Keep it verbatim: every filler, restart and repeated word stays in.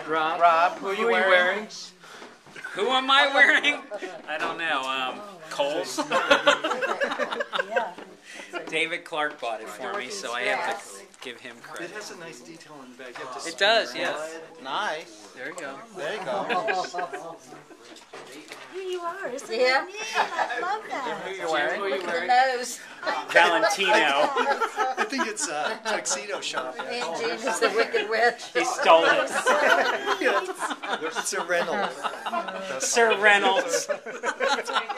Rob. Rob, who are you, who are you wearing? wearing? Who am I wearing? I don't know. Um, Coles. David Clark bought it for me, so I have to give him It credit. has a nice detail in the back. You have to It does, spin yes. Nice. There you go. There you go. Here you are, isn't Yeah. it neat? I love that. Who are you wearing? Who are you Look at the wearing? nose. Valentino. I think it's a tuxedo shop. And Jean is the Wicked Witch. He stole it. It's a rental. Sir Reynolds.